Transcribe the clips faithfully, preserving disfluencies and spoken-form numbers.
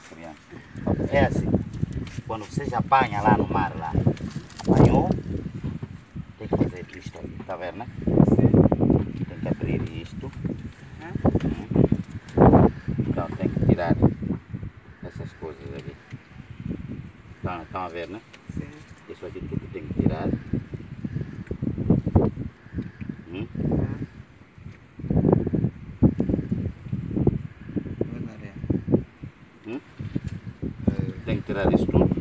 criança. É assim, quando você já apanha lá no mar, lá, apanhou, tem que fazer isto aí, tá vendo, né? Tem que abrir isto. Então tem que tirar essas coisas aqui. Estão, estão a ver, né? Sim. Isso aqui tudo tem que tirar. Hum? Hum? Tem que tirar isso tudo.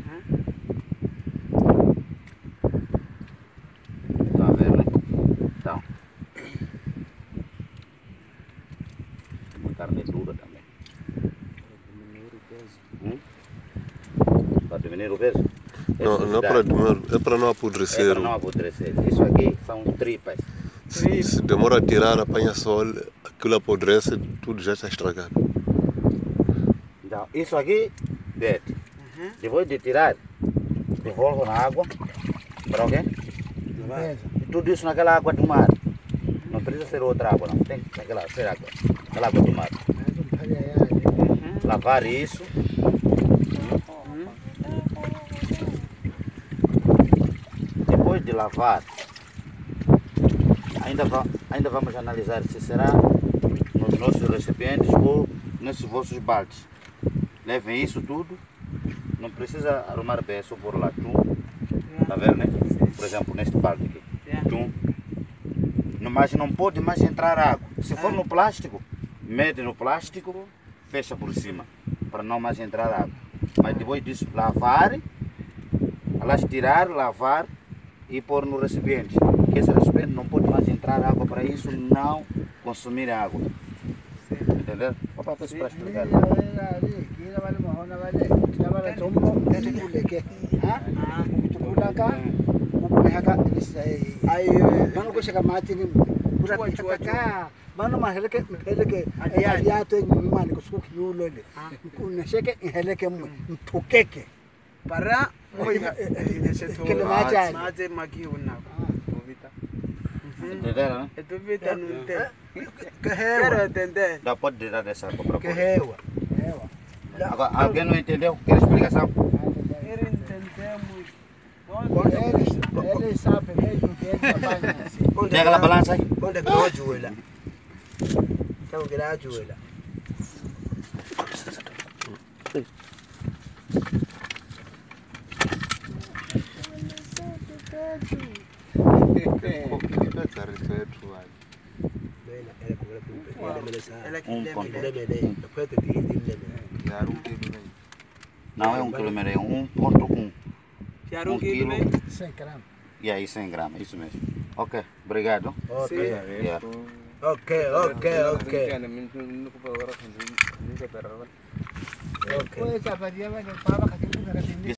Estão a ver, né? Então. Uma carne dura também. Hum? Para diminuir o peso? Não, não é para diminuir, é para não apodrecer. É para não apodrecer. Isso aqui são tripas. Se, se demora a tirar, apanha sol, aquilo apodrece, tudo já está estragado. Então, isso aqui, Bete, uhum. Depois de tirar, devolvo na água, para alguém? E tudo isso naquela água do mar. Não precisa ser outra água, não. Tem que aquela, ser água, aquela água do mar. Uhum. Lavar isso. Uhum. Depois de lavar, ainda, va ainda vamos analisar se será nos nossos recipientes ou nesses vossos baldes. Levem isso tudo, não precisa arrumar bem, é só pôr lá tum, tá vendo, né? Por exemplo, neste balde aqui, tum. Mas não pode mais entrar água. Se for no plástico, mede no plástico, fecha por cima, para não mais entrar água. Mas depois disso, lavar, elas tirar, lavar e pôr no recipiente. Que esse recipiente não pode mais entrar água, para isso não consumir água. Entendeu? Opa, peço para explicar. Mano maheleke maheleke ayato mani kusuku yulole kunasheke heleke mpukeke para kele macha maze makiuna tovita Entenderam, né? é tovita não tem kehewa quero entender Dá, pode tirar dessa água para kehewa kehewa Agora, alguém não entendeu? Quer explicação? quero entendemos ele ele sabe mesmo que ele trabalha Tem aquela balança aí? onde é que eu ajoelho então que ele ajoelho Não é um quilômetro, é um ponto um. Um quilo, cem gramas. E aí cem gramas, isso mesmo. Ok, obrigado. Ok. Yeah. Ok, ok, ok. Ok.